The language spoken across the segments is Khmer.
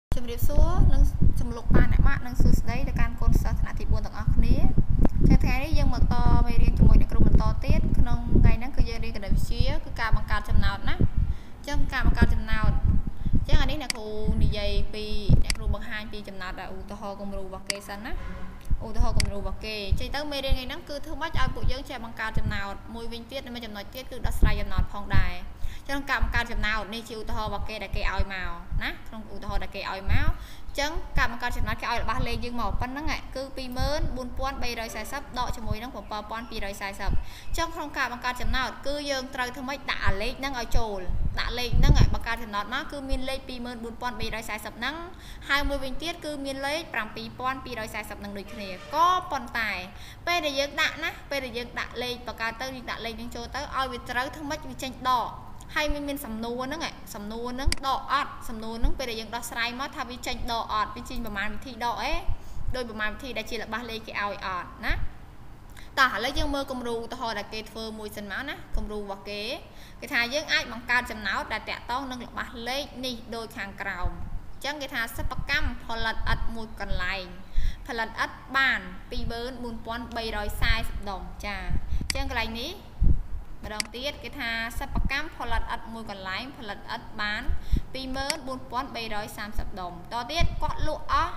ជំរាបសួរនឹងចំលោកប៉ាអ្នកម៉ាក់នឹងសួស្តីដល់ការកូនសិស្សថ្នាក់ទី4ទាំងអស់គ្នាថ្ងៃនេះយើងមកតមេរៀនជាមួយអ្នកគ្រូបន្តទៀតក្នុងថ្ងៃហ្នឹងគឺយើងរៀនគណិតវិទ្យាគឺការបង្កើតចំណោទណាអញ្ចឹងការបង្កើតចំណោទអញ្ចឹងអានេះអ្នកគ្រូនិយាយពីអ្នកគ្រូបង្ហាញពីចំណោទឧទាហរណ៍គំរូរបស់គេសិនណាឧទាហរណ៍គំរូរបស់គេចេញទៅមេរៀនថ្ងៃហ្នឹងគឺធ្វើម៉េចឲ្យពួកយើងចេះបង្កើតចំណោទមួយវិញទៀតនៅចំណុចទៀតគឺដោះស្រាយចំណោទផងដែរចឹងការបង្កើតចំណោទនេះជាឧទាហរណ៍របស់គេដែលគេឲ្យមកណាក្នុងឧទាហរណ៍ដែលគេឲ្យមកចឹងការបង្កើតចំណោទគេឲ្យរបស់លេខយើងមកប៉ុណ្្នឹងគឺ24340ដកជាមួយនឹង7240ចឹងក្នុងការបង្កើតចំណោទគឺយើងត្រូវធ្វើម៉េចដាក់អាលេខហ្នឹងឲ្យចូលដាក់លេខហ្នឹងឲ្យបង្កើតចំណោទមកគឺមានលេខ24340ហ្នឹងហើយមួយវិញទៀតគឺមានលេខ7240ហ្នឹងដូចគ្នាក៏ប៉ុន្តែពេលដែលយើងដាក់ណាពេលដែលយើងដាក់លេខបង្កើតទៅយើងដាក់លេខហ្នឹងចូលទៅឲ្យវាត្រូវធ្វើម៉េចវាចេញដកហើយមានសំណួរហ្នឹងសំណួរហ្នឹងដកអត់សំណួរហ្នឹងពេលដែលយើងដោះស្រាយមកថាវាចេញដកអត់វាចេញប្រមាណវិធីដកដោយប្រមាណវិធីដែលជារបស់លេខគេឲ្យអត់ណាតោះឥឡូវយើងមើលគំរូឧទាហរណ៍ដែលគេធ្វើមួយសិនមកណាគំរូរបស់គេថាយើងអាចបង្កើតចំណោទដែលតាក់ទងនឹងរបស់លេខនេះដូចខាងក្រោមអញ្ចឹងគេថាសិប្បកម្មផលិតឥដ្ឋមួយកន្លែងផលិតឥដ្ឋបាន24340ដុំចាអញ្ចឹងកន្លែងនេះម្ដងទៀតគេថាសិប្បកម្មផលិតឥដ្ឋមួយកន្លែងផលិតឥដ្ឋបាន24330ដុំតទៀតគាត់លក់អស់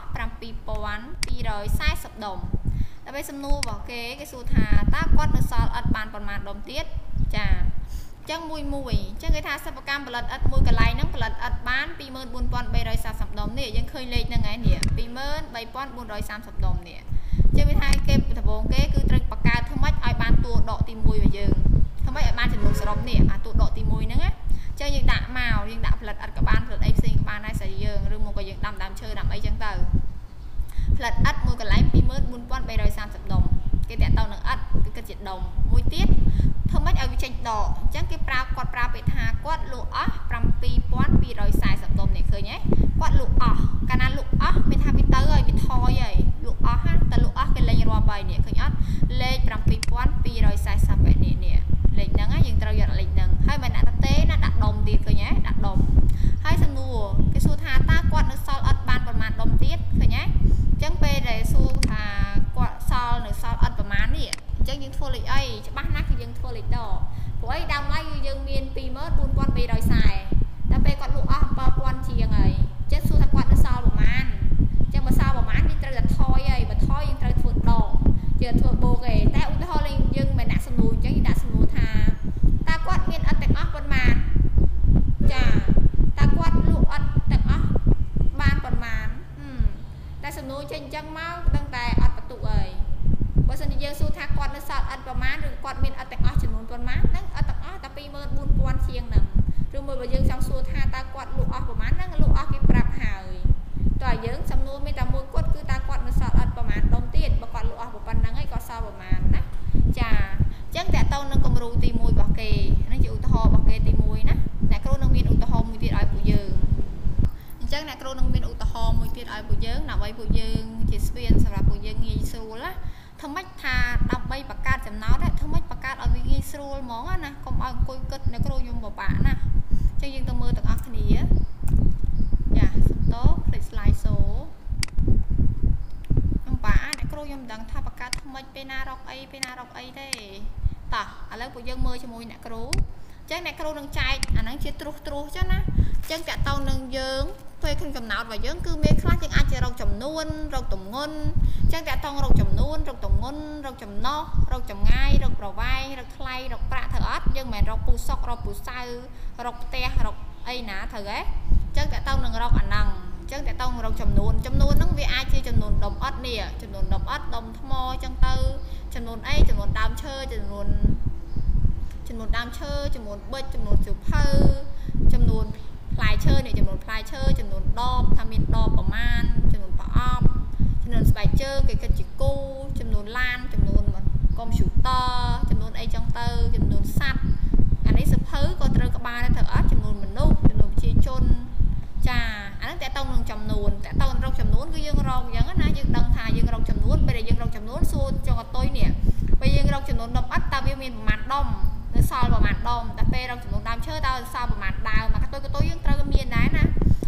7240ដុំដល់ពេលសំណួររបស់គេសួរថាតើគាត់នៅសល់ឥដ្ឋបានប៉ុន្មានដុំទៀតចាអញ្ចឹងមួយអញ្ចឹងគេថាសិប្បកម្មផលិតឥដ្ឋមួយកន្លែងហ្នឹងផលិតឥដ្ឋបាន24340ដុំនេះយើងឃើញលេខហ្នឹងឯនេះ23430ដុំនេះអញ្ចឹងវាថាគេដំបូងគេគឺត្រូវបង្កើតធ្វើម៉េចឲ្យបានតួដកទី1របស់យើងធ្វើម៉េចឲ្យបានចំនួនសរុបនេះអាតួដកទី1ហ្នឹងណាអញ្ចឹងយើងដាក់មកយើងដាក់ផលិតឥដ្ឋក៏បានផលិតអីផ្សេងក៏បានដែរស្រីយើងឬមកក៏យើងដាំដើមឈើដាំអីចឹងទៅផលិតឥដ្ឋមួយកន្លែង24330ដុំគេតាក់ទងនឹងឥដ្ឋគឺគិតជាដុំមួយទៀតធ្វើម៉េចឲ្យវាចេញដកអញ្ចឹងគេគាត់ប្រើពាក្យថាគាត់លក់អស់7240ដុំនេះឃើញទេគាត់លក់អស់កាលណាលក់អស់មានថាវាទៅហើយវាថយហើយលក់អស់ណាតែលក់អស់គេលេងរាប់ហើយនេះឃើញអត់លេខ7240នេះលេខហ្នឹងយើងត្រូវយកលេខហ្នឹងហើយមិនដាក់ទេណាដាក់ដុំទៀតឃើញទេដាក់ដុំហើយសំណួរគេសួរថាតើគាត់នៅសល់ឥដ្ឋបានប្រមាណដុំទៀតឃើញទេអញ្ចឹងពេលដែលសួរថាគាត់សល់ឥដ្ឋប្រមាណនេះអញ្ចឹងយើងធ្វើលេខអីច្បាស់ណាស់គឺយើងធ្វើលេខដកព្រោះអីដើមឡើយគឺយើងមាន24340តែពេលគាត់លក់អស់7000ជាងហើយអញ្ចឹងសួរថាគាត់នៅសល់ប្រមាណអញ្ចឹងបើសល់ប្រមាណយើងត្រូវតែថយហើយបើថយយើងត្រូវធ្វើដកយើងធ្វើបូកឯងតែឧទាហរណ៍លេងយើងមិនដាក់សំណួរអញ្ចឹងយើងដាក់សំណួរថាតើគាត់មានឥដ្ឋទាំងអស់ប៉ុន្មានចាតើគាត់លក់ឥដ្ឋទាំងអស់បានប៉ុន្មានតែសំណួរចេញអញ្ចឹងមកដឹងតែអត់បន្ទុកហើយបើសិនជាយើងសួរថាគាត់នៅសល់ឥដ្ឋប្រមាណឬគាត់មានឥដ្ឋទាំងអស់ចំនួនប៉ុន្មានហ្នឹងឥដ្ឋទាំងអស់តែ24000ជាងហ្នឹងឬមួយបើយើងចង់សួរថាតើគាត់លក់អស់ប្រមាណហ្នឹងលក់អស់គេប្រាប់ហើយតើយើងសំណួរមានតែមួយគាត់គឺតើគាត់នៅសល់ឥដ្ឋប្រមាណដុំទៀតបើគាត់លក់អស់ប៉ុណ្ណឹងហើយគាត់សល់ប្រមាណណាចាអញ្ចឹងតើតើនឹងគំរូទី1របស់គេនេះជាឧទាហរណ៍របស់គេទី1ណាអ្នកគ្រូនឹងមានឧទាហរណ៍មួយទៀតឲ្យពួកយើងអញ្ចឹងអ្នកគ្រូនឹងមានឧទាហរណ៍មួយទៀតឲ្យពួកយើងដើម្បីពួកយើងជាស្ពានសម្រាប់ពួកយើងងាយស្រួលណាធ្វើម៉េចថាដើម្បីបង្កើតចំណោទធ្វើម៉េចបង្កើតឲ្យវាងាយស្រួលហ្មងណាកុំឲ្យអង្គុយគិតអ្នកគ្រូខ្ញុំពិបាកណាអញ្ចឹងយើងទៅមើលទាំងអស់គ្នាចាសំតោផ្លេច slide show ខ្ញុំបាអ្នកគ្រូខ្ញុំមិនដឹងថាបង្កើតថ្មីពេលណារកអីទេតោះឥឡូវពួកយើងមើលជាមួយអ្នកគ្រូអញ្ចឹងអ្នកគ្រូនឹងចែកអាហ្នឹងជាត្រុសចឹងណាអញ្ចឹងតាក់ទងនឹងយើងពេលក្នុងចំណោទរបស់យើងគឺមានខ្លះយើងអាចរកចំនួនរកទម្ងន់អញ្ចឹងតាក់ទងរកចំនួនរកទម្ងន់រកចំណោះរកចម្ងាយរកប្រវែងរកថ្លៃរកប្រាក់ត្រូវអត់យើងមិនមែនរកពូសុករកពូសៅរកផ្ទះរកអីណាត្រូវទេអញ្ចឹងតាក់ទងនឹងរកអាហ្នឹងអញ្ចឹងតាក់ទងរកចំនួនហ្នឹងវាអាចជាចំនួនដុំអត់នេះចំនួនដុំអត់ដុំថ្មអញ្ចឹងទៅចំនួនអីចំនួនដើមឈើចំនួនដើមឈើចំនួនប៊ិចចំនួនសៀវភៅចំនួនផ្លែឈើនេះចំនួនផ្លែឈើចំនួនដបថាមានដបប្រមាណចំនួនប្រអប់ចំនួនស្បែកជើងគេគិតជាគូចំនួនឡានចំនួនកុំព្យូទ័រចំនួនអីចឹងទៅចំនួនសត្វអានេះសៀវភៅក៏ត្រូវក្បាលដែរត្រូវអត់ចំនួនមនុស្សចំនួនប្រជាជនចាអាហ្នឹងតើតើនឹងចំនួនតើតើរកចំនួនគឺយើងរកអញ្ចឹងណាយើងដឹងថាយើងរកចំនួនពេលដែលយើងរកចំនួនសួរចុងអតុយនេះពេលយើងរកចំនួនដុំអត់តើវាមានប្រមាណដុំនៅសល់ប្រមាណដុំតែពេលរកចំនួនដើមឈើតើសល់ប្រមាណដើមមកកតុយយើងត្រូវមានដែរណាថ្ល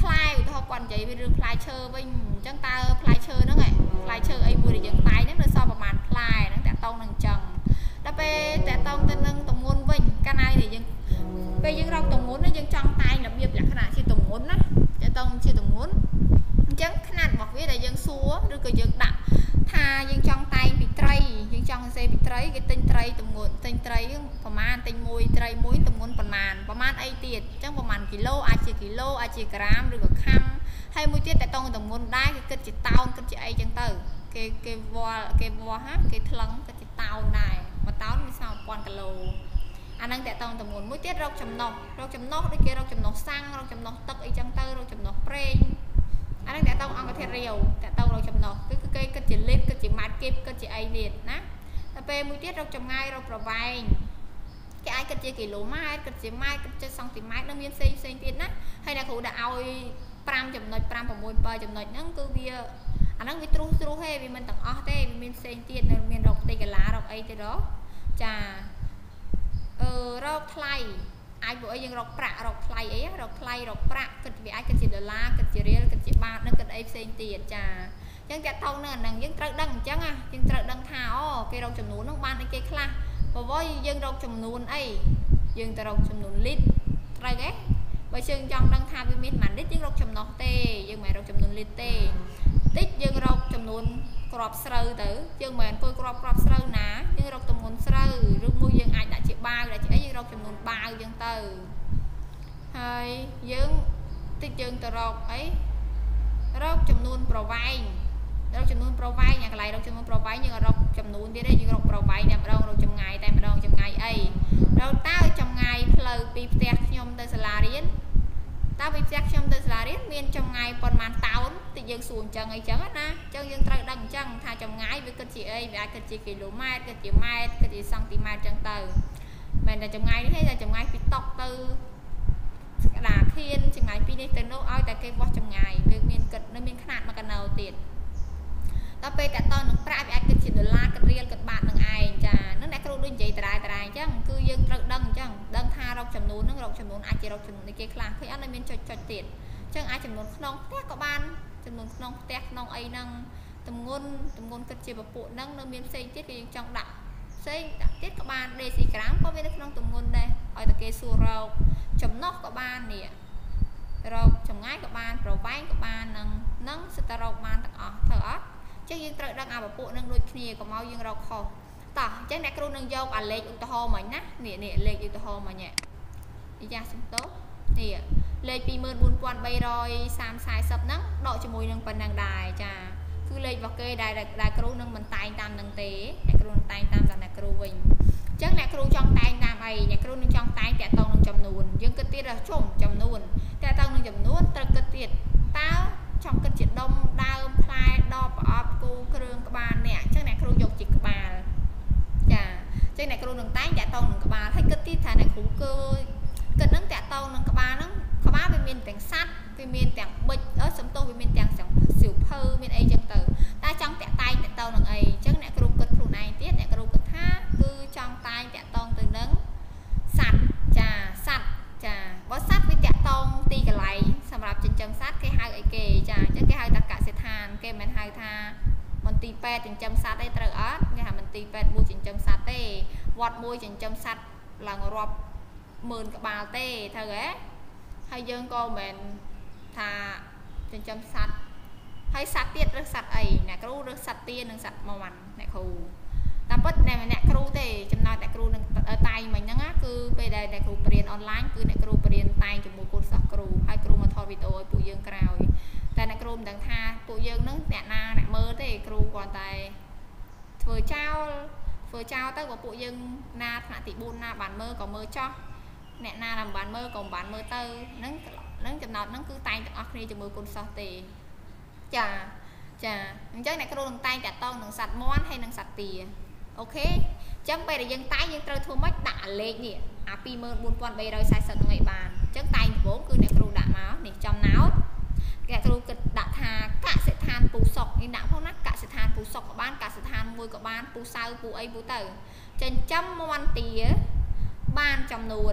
ផ្លែឧទាហរណ៍គាត់និយាយពីរឿងផ្លែឈើវិញអញ្ចឹងតើផ្លែឈើហ្នឹងឯងផ្លែឈើអីមួយដែលយើងតែងហ្នឹងនៅសល់ប្រហែលផ្លែហ្នឹងតាក់តងនឹងអញ្ចឹងដល់ពេលតាក់តងទៅនឹងទម្ងន់វិញកាលណាយើងពេលយើងរកទម្ងន់យើងចង់តែងរបៀបលក្ខណៈជាទម្ងន់ណាតាក់តងជាទម្ងន់អញ្ចឹងខ្នាតរបស់វាដែលយើងសួរឬក៏យើងដាក់ថាយើងចង់តែងពីត្រីយើងចង់សរសេរពីត្រីគេទិញត្រីទម្ងន់ទិញត្រីប្រហែលទិញមួយត្រីមួយទម្ងន់ប្រហែលអីទៀតអញ្ចឹងប្រហែលគីឡូអាចជាគីឡូអាចជាក្រាមឬក៏ខាំហើយមួយទៀតតែតងទម្ងន់ដែរគេគិតជាតោនគិតជាអីចឹងទៅគេវាស់ហាគេថ្លឹងគិតជាតោនដែរមួយតោនមានស្មើ1000គីឡូអាហ្នឹងតែតងទម្ងន់មួយទៀតរកចំណុះដូចគេរកចំណុះសាំងរកចំណុះទឹកអីចឹងទៅរកចំណុះប្រេងអាហ្នឹងតែតងអង្គធាតុរាវតែតងរកចំណុះគឺគេគិតជាលីត្រគិតជាម៉ែត្រគីបគិតជាអីទៀតណាតែពេលមួយទៀតរកចម្ងាយរកប្រវែងគេអាចគិតជាគីឡូម៉ែត្រគិតជាម៉ែត្រគិតជាសង់ទីម៉ែត្រនឹងមានផ្សេងទៀតណាហើយអ្នកគ្រូដាក់ឲ្យ5.5 6 7ចំណុចហ្នឹងគឺវាអាហ្នឹងវាទ្រុសទេវាមិនទាំងអស់ទេវាមានផ្សេងទៀតនៅមានរកទីកាឡារកអីទៀតចារកថ្លៃអាចពួកអីយើងរកប្រាក់រកថ្លៃអីរកថ្លៃរកប្រាក់គិតវាអាចគិតជាដុល្លារគិតជារៀលគិតជាបាតនឹងគិតអីផ្សេងទៀតចាអញ្ចឹងតាក់ទងនឹងអាហ្នឹងយើងត្រូវដឹងអញ្ចឹងយើងត្រូវដឹងថាគេរកចំនួនហ្នឹងបានអីគេខ្លះព្រោះយើងរកចំនួនអីយើងទៅរកចំនួនលីត្រត្រូវទេបើយើងចង់ដឹងថាវាមានប៉ុន្មានលីត្រយើងរកចំណុះទេយើងមិនរកចំនួនលីត្រទេតិចយើងរកចំនួនគ្រាប់ស្រូវទៅយើងមិនអង្គុយគ្រាប់ស្រូវណាយើងរកទម្ងន់ស្រូវឬមួយយើងអាចដាក់ជាបាវដាក់ជាអីយើងរកចំនួនបាវចឹងទៅហើយយើងតិចយើងទៅរកអីរកចំនួនប្រវែងរកចំនួនប្រវែងអាកន្លែងរកចំនួនប្រវែងយើងរកចំនួនទៀតទេយើងរកប្រវែងតែម្ដងរកចម្ងាយតែម្ដងចម្ងាយអីរកតើចម្ងាយផ្លូវពីផ្ទះខ្ញុំទៅសាលារៀនតើពីផ្ទះខ្ញុំទៅសាលារៀនមានចម្ងាយប៉ុន្មានតោនតិចយើងសួរអញ្ចឹងអីចឹងណាអញ្ចឹងយើងត្រូវដឹងអញ្ចឹងថាចម្ងាយវាគិតជាអីវាអាចគិតជាគីឡូម៉ែត្រគិតជាម៉ែត្រគិតជាសង់ទីម៉ែត្រអញ្ចឹងទៅមិនតែចម្ងាយនេះទេតែចម្ងាយពីតុកទៅក្តារខៀនចម្ងាយពីនេះទៅនោះឲ្យតែគេបោះចម្ងាយវាមានគិតនៅមានខ្នាតមួយកណោទៀតដល់ពេលតាក់តងនឹងប្រាក់វាអាចគិតជាដុល្លារគិតរៀលគិតបាតនឹងឯងចានឹងអ្នកគ្រូដូចនិយាយតារាយអញ្ចឹងគឺយើងត្រូវដឹងអញ្ចឹងដឹងថារកចំនួនហ្នឹងរកចំនួនអាចជារកចំនួននេះគេខ្លះឃើញអត់នៅមានចុចទៀតអញ្ចឹងអាចចំនួនក្នុងផ្ទះក៏បានចំនួនក្នុងផ្ទះក្នុងអីហ្នឹងទម្ងន់គិតជាពពួកហ្នឹងនៅមានផ្សេងទៀតគឺយើងចង់ដាក់ផ្សេងដាក់ទៀតក៏បានដេស៊ីក្រាមក៏វានៅក្នុងទម្ងន់ដែរឲ្យតែគេសួររកចំណុះក៏បាននេះរកចម្ងាយក៏បានប្រវែងក៏បាននឹងសិតតែរកបានទាំងអស់ត្រូវអត់ចឹងយើងត្រូវដឹងអាពពួកនឹងដូចគ្នាកុំឲ្យយើងរកខុសតោះអញ្ចឹងអ្នកគ្រូនឹងយកអាលេខឧទាហរណ៍មិញណានេះលេខឧទាហរណ៍មិញយ៉ាសំទោនេះលេខ 24330 ហ្នឹងដកជាមួយនឹងប៉ុណ្ណឹងដែរចាគឺលេខរបស់គេដែលគ្រូនឹងមិនតែងតាមនឹងទេអ្នកគ្រូនឹងតែងតាមអ្នកគ្រូវិញអញ្ចឹងអ្នកគ្រូចង់តែងតាមអីអ្នកគ្រូនឹងចង់តែងតាក់ទងនឹងចំនួនយើងគិតទៀតជុំចំនួនតាក់ទងនឹងចំនួនត្រូវគិតទៀតតើចង់គិតជាដុំដើមផ្លែដបប្រអប់គូគ្រឿងក្បាលនេះអញ្ចឹងអ្នកគ្រូយកជាក្បាលចាអញ្ចឹងអ្នកគ្រូនឹងតែងតាក់ទងនឹងក្បាលហើយគិតទៀតថាអ្នកគ្រូគឺគិតនឹងតាក់ទងនឹងក្បាលហ្នឹងក្បាលវាមានទាំងសัตว์វាមានទាំងប៊ិចសំទោសវាមានទាំងសៀវភៅមានអីចឹងទៅតែចង់តាក់តែងតាក់ទងនឹងអីអញ្ចឹងអ្នកគ្រូគិតខ្លួនឯងទៀតអ្នកគ្រូគិតថាគឺចង់តែងតាក់ទងទៅនឹងសัตว์ចាសัตว์ចាបើសัตว์វាតាក់ទងទីកន្លែងសម្រាប់ចិញ្ចឹមសត្វគេហៅអីគេចាអញ្ចឹងគេហៅថាកសិដ្ឋានគេមិនហៅថាមន្ទីរពេទ្យចិញ្ចឹមសត្វអីត្រូវអត់គេហៅមន្ទីរពេទ្យមួយចិញ្ចឹមសត្វទេវត្តមួយចិញ្ចឹមសត្វឡើងរាប់ម៉ឺនក្បាលទេត្រូវហ៎ហើយយើងក៏មិនមែនថាចិញ្ចឹមសត្វហើយសត្វទៀតរើសសត្វអីអ្នកគ្រូរើសសត្វទានិងសត្វមាន់អ្នកគ្រូតែពិតអ្នកគ្រូទេចំណោទអ្នកគ្រូនឹងតែងមិញហ្នឹងគឺពេលដែលអ្នកគ្រូបរៀនអនឡាញគឺអ្នកគ្រូបរៀនតែងជាមួយកូនសិស្សគ្រូហើយគ្រូមកថតវីដេអូឲ្យពួកយើងក្រោយតែអ្នកគ្រូមិនដឹងថាពួកយើងហ្នឹងអ្នកណាអ្នកមើលទេគ្រូគ្រាន់តែធ្វើចោលទៅបើពួកយើងណាថ្នាក់ទី4ណាបានមើលក៏មើលចោះអ្នកណាមិនបានមើលក៏មិនបានមើលទៅហ្នឹងចំណោទហ្នឹងគឺតែងទាំងអស់គ្នាជាមួយកូនសិស្សទេចាអញ្ចឹងអ្នកគ្រូនឹងតែងតាក់ទងនឹងសត្វមាន់ហើយនឹងសត្វទាអូខេអញ្ចឹងពេលដែលយើងតែងយើងត្រូវធ្វើម៉េចដាក់អាលេខនេះអា 24340 ហ្នឹងឲ្យបានអញ្ចឹងតែងដំបូងគឺអ្នកគ្រូដាក់មកនេះចំណោទអ្នកគ្រូគិតដាក់ថាកសិដ្ឋានពូសុកនេះដាក់ផងណាកសិដ្ឋានពូសុកក៏បានកសិដ្ឋានមួយក៏បានពូសៅពូអីពូទៅចិញ្ចឹមមាន់ទាបានចំនួន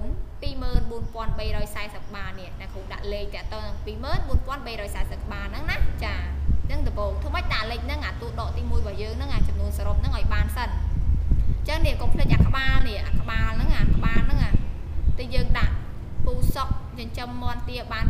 24,340 បាតនេះអ្នកគ្រូដាក់លេខតាក់ទងនឹង 24,340 បាតហ្នឹងណាចាចឹងដំបូងធ្វើម៉េចដាក់លេខហ្នឹងអាទូដកទី1របស់យើងហ្នឹងអាចំនួនសរុបហ្នឹងឲ្យបានសិនចឹងនេះកុំភ្លេចអាក្បាលនេះអាក្បាលហ្នឹងតែយើងដាក់ពូសុកចិញ្ចឹមមាន់ទាបាន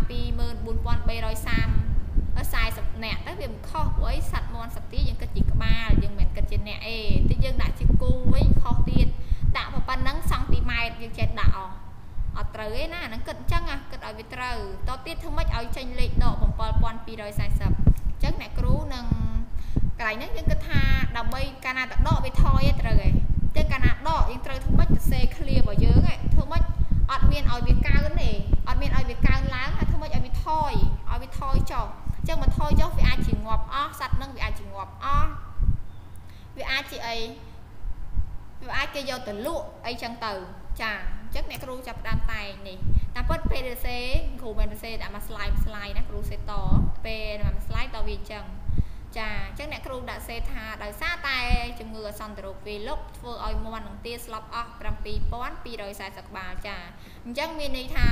24,340 នាក់ទៅវាមិនខុសព្រោះសត្វមាន់សត្វទាយើងគិតជាក្បាលយើងមិនគិតជាអ្នកទេតែយើងដាក់ជាគូវិញខុសទៀតដាក់ប៉ុណ្ណឹងសង់ទីម៉ែត្រយើងចេះដាក់អត់ត្រូវទេណាហ្នឹងគិតអញ្ចឹងគិតឲ្យវាត្រូវតទៀតធ្វើម៉េចឲ្យចេញលេខដក 7,240 អញ្ចឹងអ្នកគ្រូនឹងកន្លែងហ្នឹងយើងគិតថាដើម្បីកាលណាតដកវាថយទេត្រូវទេតែកាលណាដកយើងត្រូវធ្វើម៉េចទៅសេ clear របស់យើងធ្វើម៉េចអត់មានឲ្យវាកើនទេអត់មានឲ្យវាកើនឡើងហើយធ្វើម៉េចឲ្យវាថយចុះអញ្ចឹងមកថយចុះវាអាចជាងាប់អស់សត្វហ្នឹងវាអាចជាងាប់អស់វាអាចជាអីវាអាចគេយកទៅលក់អីចឹងទៅចាអញ្ចឹងអ្នកគ្រូចាប់ផ្ដើមតែងនេះតាមពិតពេលសរសេរគ្រូមិនសរសេរដាក់មក slide ណាគ្រូសេតពេលមក slide តវាអញ្ចឹងចាអញ្ចឹងអ្នកគ្រូដាក់សេថាដោយសារតែជំងឺអសន្នរោគវាលុកធ្វើឲ្យមាន់នឹងទាស្លាប់អស់ 7,240 ក្បាលចាអញ្ចឹងមានន័យថា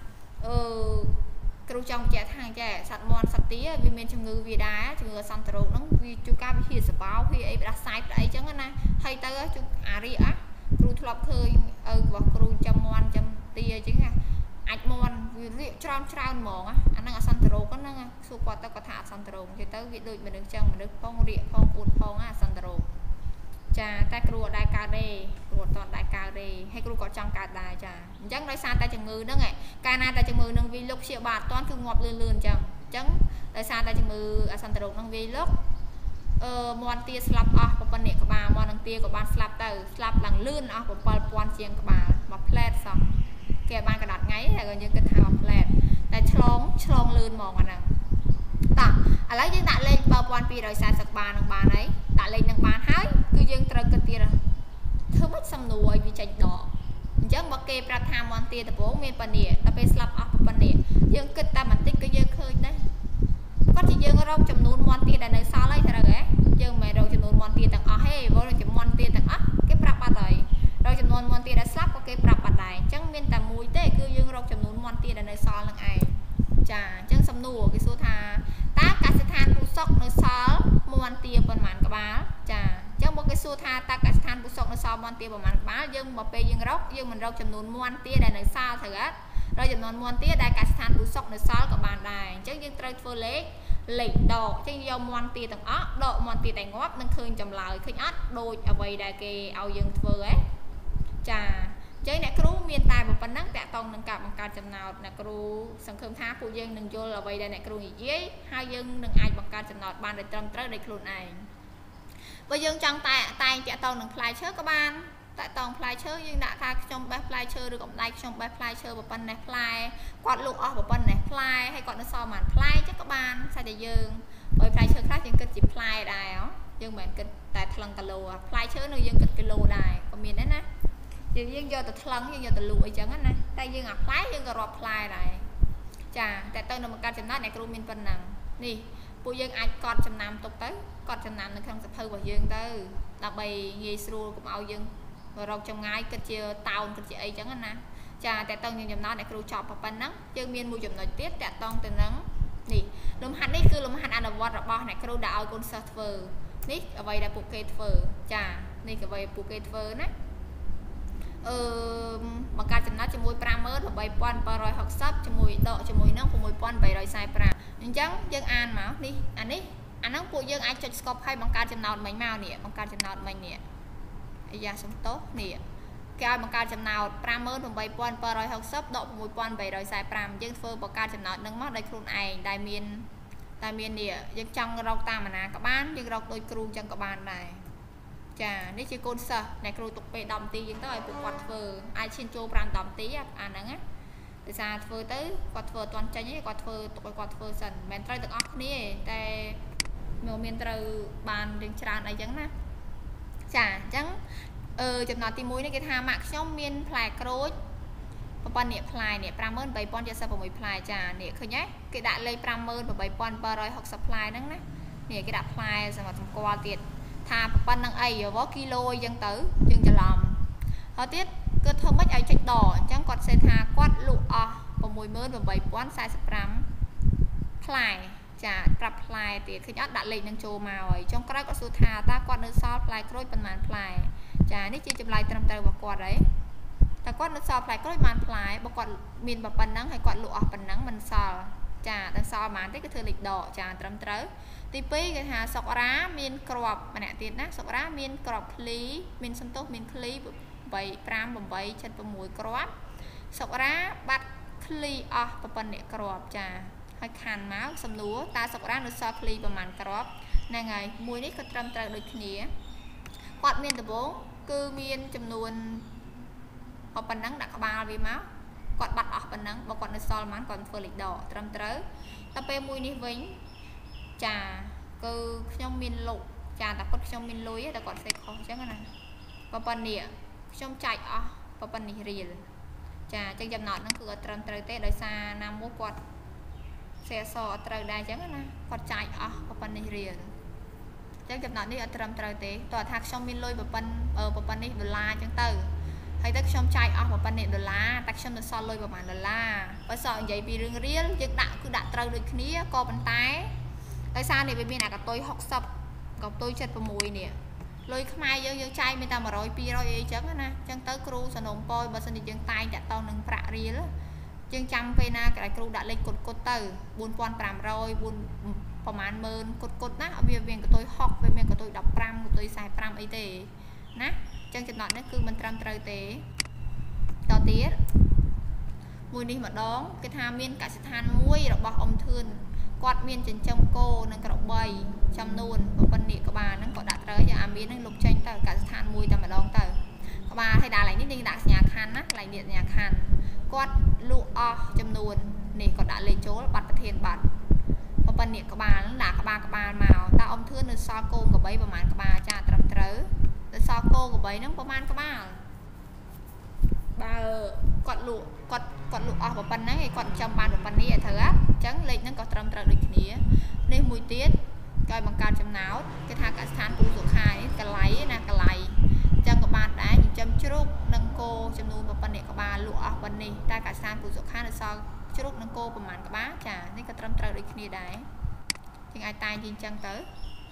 គ្រូចង់បញ្ជាក់ថាចាសត្វមាន់សត្វទាវាមានជំងឺវាដែរជំងឺអសន្នរោគហ្នឹងវាជួនកាលវាហៀសបោវាអីផ្ដាសាយផ្ដាអីចឹងណាហើយទៅជួអារីគ្រូធ្លាប់ឃើញរបស់គ្រូចាំមាន់ចាំទាអញ្ចឹងអាចមាន់វារៀកច្រើនហ្មងអាហ្នឹងអសន្នរោគហ្នឹងសួរគាត់ទៅគាត់ថាអសន្នរោគនិយាយទៅវាដូចមនុស្សចឹងមនុស្សផងរៀកផងពូតផងអសន្នរោគចាតែគ្រូអត់ដែរកើតទេគ្រូអត់តដែរកើតទេហើយគ្រូក៏ចង់កើតដែរចាអញ្ចឹងដោយសារតែជំងឺហ្នឹងកាលណាតែជំងឺហ្នឹងវាលុកព្យាបាលអត់តាន់គឺងាប់លឿនអញ្ចឹងដោយសារតែជំងឺអសន្នរោគហ្នឹងវាលុកមាន់ទាស្លាប់អស់ប៉ុណ្ណេះក្បាលមាន់នឹងទាក៏បានស្លាប់ទៅស្លាប់ឡើងលឿនអស់ 7,000 ជាងក្បាលមួយផ្លែតសោះគេបានកណ្ដាត់ថ្ងៃតែយើងគិតថាមួយផ្លែតតែឆ្លងលឿនហ្មងអាហ្នឹងតោះឥឡូវយើងដាក់លេខ 7,240 ក្បាលនឹងបានហើយដាក់លេខនឹងបានហើយគឺយើងត្រូវគិតទៀតធ្វើម៉េចសំណួរឲ្យវាចេញដកអញ្ចឹងបើគេប្រាប់ថាមាន់ទាដំបូងមានប៉ុណ្ណេះដល់ពេលស្លាប់អស់ប៉ុណ្ណេះយើងគិតតែបន្តិចក៏យើងឃើញដែរគាត់ជាយើងរកចំនួនមាន់ទាដែលនៅសល់ហើយត្រូវហ៎យើងមិនមែនរកចំនួនមាន់ទាទាំងអស់ទេព្រោះចំនួនមាន់ទាទាំងអស់គេប្រាប់បាត់ហើយរកចំនួនមាន់ទាដែលស្លាប់ក៏គេប្រាប់បាត់ដែរអញ្ចឹងមានតែមួយទេគឺយើងរកចំនួនមាន់ទាដែលនៅសល់នឹងឯងចាអញ្ចឹងសំណួរគេសួរថាតើកសិដ្ឋានពូសុកនៅសល់មាន់ទាប៉ុន្មានក្បាលចាអញ្ចឹងមកគេសួរថាតើកសិដ្ឋានពូសុកនៅសល់មាន់ទាប៉ុន្មានក្បាលយើងមកពេលយើងរកយើងមិនរកចំនួនមាន់ទាដែលនៅសល់ត្រូវអត់រកចំនួនមាន់ទាដែលកសិដ្ឋានពូសុកនៅសល់ក៏បានដែរអញ្ចឹងយើងត្រូវធ្វើលេខដកអញ្ចឹងយកមាន់ទាទាំងអស់ដកមាន់ទាតែងាប់នឹងឃើញចម្លើយឃើញអត់ដូចអ្វីដែលគេឲ្យយើងធ្វើហ៎ចាអញ្ចឹងអ្នកគ្រូមានតែប៉ុណ្ណឹងតាក់ទងនឹងការបង្កើតចំណោទអ្នកគ្រូសង្ឃឹមថាពួកយើងនឹងយល់អ្វីដែលអ្នកគ្រូនិយាយហើយយើងនឹងអាចបង្កើតចំណោទបានដោយត្រឹមត្រូវដោយខ្លួនឯងបើយើងចង់តែងតាក់ទងនឹងផ្លែឈើក៏បានតាក់ទងផ្លែឈើយើងដាក់ថាខ្ញុំបេះផ្លែឈើឬកំដៅខ្ញុំបេះផ្លែឈើប៉ុណ្ណេះផ្លែគាត់លក់អស់ប៉ុណ្ណេះផ្លែហើយគាត់នៅសល់ប៉ុន្មានផ្លែចឹងក៏បានតែយើងបើផ្លែឈើខ្លះយើងគិតជាផ្លែដែរយើងមិនគិតតែថ្លឹងគីឡូផ្លែឈើនៅយើងគិតគីឡូដែរក៏មានដែរណាយើងយកទៅថ្លឹងយើងយកទៅលក់អីចឹងណាតែយើងអាផ្លែយើងក៏រាប់ផ្លែដែរចាតែទៅនៅបង្កើតចំណាត់អ្នកគ្រូមានប៉ុណ្ណឹងនេះពួកយើងអាចកត់ចំណាំទុកទៅកត់ចំណាំនៅក្នុងសភៅរបស់យើងទៅដើម្បីងាយស្រួលកុំឲ្យយើងរកចម្ងាយគិតជាតោនគិតជាអីចឹងណាចាតែតើយើងចំណោទអ្នកគ្រូចប់ប៉ុណ្ណឹងយើងមានមួយចំណុចទៀតតាក់ទងទៅនឹងនេះលំហាត់នេះគឺលំហាត់អនុវត្តរបស់អ្នកគ្រូដែលឲ្យកូនសិស្សធ្វើនេះអ្វីដែលពួកគេធ្វើចានេះអ្វីពួកគេធ្វើណាបង្កើតចំណាត់ជាមួយ 58,760 ជាមួយដកជាមួយនឹង 6,345 អញ្ចឹងយើងអានមកនេះអាហ្នឹងពួកយើងអាចចុចស្កប់ឲ្យបង្កើតចំណោទមិញមកនេះបង្កើតចំណោទមិញនេះអាយ៉ាសំទោសនេះគេឲ្យបង្កើតចំណោទ 58,760 ដក 6,345 យើងធ្វើបង្កើតចំណោទនឹងមកដោយខ្លួនឯងដែលមាននេះយើងចង់រកតាមអាណាក៏បានយើងរកដោយគ្រូចឹងក៏បានដែរចានេះជាកូនសិស្សអ្នកគ្រូទុកពេល10នាទីយើងទៅឲ្យពួកគាត់ធ្វើអាចឈានចូល5 10នាទីអាហ្នឹងណាដោយសារធ្វើទៅគាត់ធ្វើអត់ទាន់ចេញទេគាត់ធ្វើទុកឲ្យគាត់ធ្វើសិនមិនមែនត្រូវទាំងអស់គ្នាទេតែមានត្រូវបានរឿងច្រើនអីចឹងណាចាអញ្ចឹងចំណោទទី1នេះគេថាម៉ាក់ខ្ញុំមានផ្លែក្រូចប៉ុណ្ណេះផ្លែនេះ 53,076 ផ្លែចានេះឃើញទេគេដាក់លេខ 58,760 ផ្លែហ្នឹងណានេះគេដាក់ផ្លែសម្រាប់សម្គាល់ទៀតថាប៉ុណ្្នឹងអីវ៉ាគីឡូអីចឹងទៅយើងច្រឡំហើយទៀត cứ thơm mất ai trách đỏ chẳng còn xe thà quát lụ và mùi mơ và bảy quán sai sắp rắm play chả trap play thì khi nhát đã lên năng trồ màu ấy trong cái có số thà ta quát nơi so play crôi phần màn play chả ní chỉ chụp lại tầm tờ và quạt đấy ta quát nơi so play crôi màn play và quạt miền và phần nắng hay quạt lụ phần nắng mình so chả đang so màn tới cái thời lịch đỏ chả tầm tớ tí pí cái hà sọc rá miền crop mà nè tiền á sọc rá miền crop lý miền sâm tốt miền lý bảy pram bảy chân vào mũi crop sọc rá bắt lý và phần nè crop chả hay khăn máu sâm lúa ta sọc rá nó so lý vào màn crop này ngày mũi nít có trầm tờ được nhỉ quạt miền từ bố cứ miền chấm nuôn ở phần nắng đặt ba vì máu quạt bật ở phần nắng và quạt nó so mán còn phơi lịch đỏ trầm tớ ta pe mũi nít vĩnh chà cứ trong miền lộ chà ta có trong miền lối ta còn sẽ khó chứ này và phần nè trong chạy và phần nè riêng chà chân dầm nọ nó cứ trầm trời tết đời xa nam mốt quạt xe so trời đai chứ này quạt chạy và phần nè riêng chân dầm nọ đi ở trầm trời tết tòa thác trong miền lối và phần nè đô la chẳng từ hay tất trong chạy và phần nè đô la tất trong nó so lôi vào màn đô la và sợ vậy vì riêng riêng chứ đạo cứ đặt trời được kia co bàn tay tại sao này bên này cả tôi học sập gặp tôi chết vào mùi nè lôi mai vô chay mình ta mà rồi pi rồi chấn nè chân tới cru sân đồng poi và sân đi chân tay đã tao nâng phạ ria đó chân trăm pe na cái cru đã lên cột từ buôn quan pram rồi buônประมาณ 10,000 cột ná ở viên của tôi học về miền của tôi đọc pram của tôi xài pram ấy tệ ná chân chật nọ nó cứ mình trăm trời tế to tiết mùi đi mà đón cái tham miên cả sự than muối rồi bọc ông thương quạt miên trên trong cô nâng cậu bay trong nôn và phần nị của bà nâng có đặt tới và miên nâng lục tranh tờ cả than mùi ta mà đón tờ của bà hay đã lại nít đi đặt nhà khăn á lại điện nhà khăn quạt lụ trong nôn nị có đã lên chỗ bật thiền bật và phần nị của bà nó là các bà màu ta ông thương được so cô của bấy và màn của bà cha trầm trớ so cô của bấy nó có man của bà quạt lụ và phần này còn trong bàn của phần này thở á trắng lên nó có trầm trầm được nhỉ nên mùi tiết coi bằng cao chấm não cái thang cả sàn của ruột khai cái lấy nè cái lấy chân của bạn đã những chấm chốt nâng cô chấm nuôi và phần này của bà lụa phần này ta cả sàn của ruột khai là sao chốt nâng cô của màn của bá chả nên có trầm trầm được nhỉ đấy thì ai tay nhìn chân tới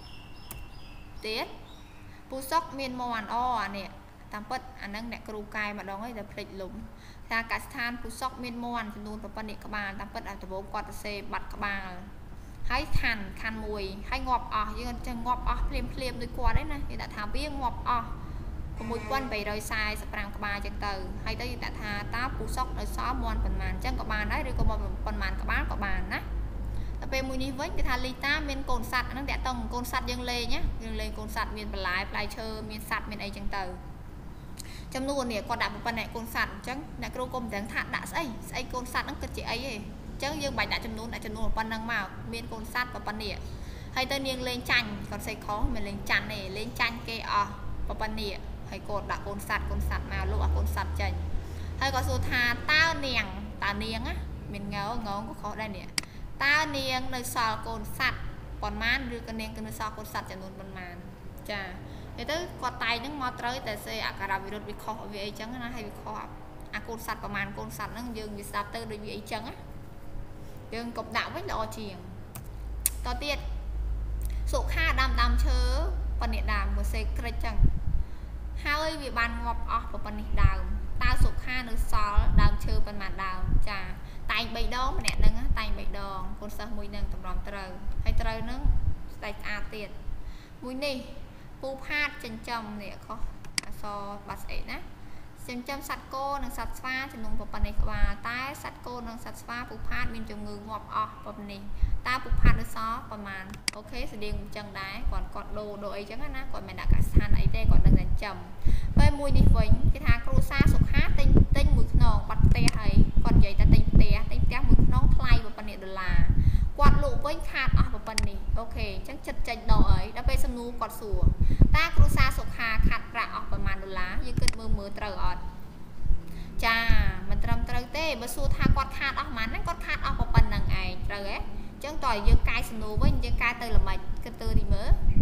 tiết pu sóc miên mòn nè tam bất anh đang nẹt kêu cài mà đón ấy là phịch lủng ta cả sàn pu sóc miên mòn chấm nuôi và phần này của bà tam bất ở tập bộ quạt xe bật của bà hãy khăn mùi hãy ngọp nhưng chân ngọp phim đôi qua đấy này thì đã thả biết ngọp của mùi quân về rồi sai sập răng của bà chân từ hay tới đã thả táo phụ sóc rồi xóa mòn phần màn chân của bà đấy rồi có một phần màn của bác của bà nè tập về mùi ní với cái thà ly ta miền cồn sạt nó đẹp tông cồn sạt dâng lê nhé dâng lê cồn sạt miền bờ lái chơi miền sạt miền ấy chân từ trong luôn nè còn đặt một phần này cồn sạt chân đã kêu cùng tiếng thản đã xây cồn sạt nó cực chị ấy chứ dương bạch đã chấm nún một phần năng màu miền cồn sắt và phần nịa hay tên niên lên chanh còn xây khó mình lên chanh này lên chanh kê và phần nịa hay cột đã cồn sắt màu lụa cồn sắt chanh hay có số thà tao niềng á mình ngáo có khó đây nè tao niềng nơi sò cồn sắt còn man đưa cái niềng cái nơi sò cồn sắt chấm nún phần màn chà thế tới quạt tay những mò tới tại xây cả đào virus bị khó vì ấy chẳng nó hay bị khó cồn sắt và màn cồn sắt nó dương bị sạt tư đối với ấy chẳng á đừng cục đạo với lo chiềng to tiết số kha đam chớ phần điện đàm của xe cây chẳng hai vì bàn ngọc của phần điện đàm tao số kha nó xó đàm chớ phần màn đàm chà tay bầy đó mà nè nâng tay bầy đòn con sao mùi nâng tầm đòn trời hay trời nó tay tiền mùi nì pu phát chân chồng nè khó so bát ấy nè chân châm sạch cô nâng sạch pha chân nung phần này và tay sạch cô nâng sạch pha phụ phát bên trong người ngọp phần này ta phụ phát nó xó phần màn ok sẽ điền chân đáy còn đồ ấy chẳng hạn còn mình đã cả sàn ấy đây còn đang dần chầm với mùi đi vĩnh cái thang cru xa sụp hát tinh mùi nòng bật te ấy còn vậy ta tinh te mùi nón play vào phần này là quạt lụ với khát vào phần này ok chắc chật chạch đỏ ấy đã bây xâm nu quạt sủa ta cru xa sụp khát rạ phần màn lá như cơn mưa trời chà mình trầm trời tê bữa xu tha quạt khát màn nó quạt khát vào phần năng ấy trời ấy chẳng tỏi dương cay xâm nu với dương cay từ là mày cái từ thì mới